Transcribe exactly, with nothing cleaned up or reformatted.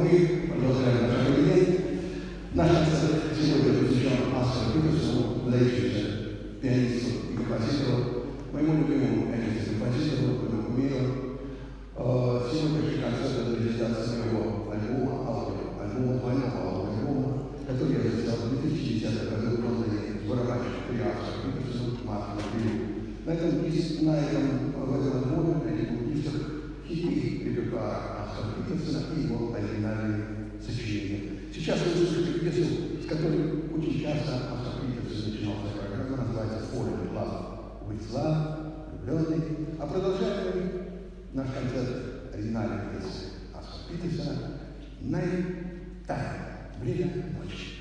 мы продолжаем наш кабинет. Наш концерт сегодня посвящен Оскару Петерсону, выдающемуся пианисту и композитору, моему любимому пианисту и композитору, моему кумиру. Сегодняшний концерт — это презентация моего альбома, аудио-альбома, двойного альбома, который я записал в две тысячи десятом году в Лондоне с барабанщиком при Оскару Петерсону, Марком Пилю. На этом, на этом, в этом альбоме, на этих дисках, хиты репертуара Оскара Петерсона и его оригинальные сочинения. Сейчас вы услышите пьесу, с которой очень часто Оскар Петерсон начинал свою программу, называется «Fall in Love with Love», «Влюбленный». А продолжаем мы наш концерт оригинальной пьесы Оскара Петерсона «Night Time», «Время ночи».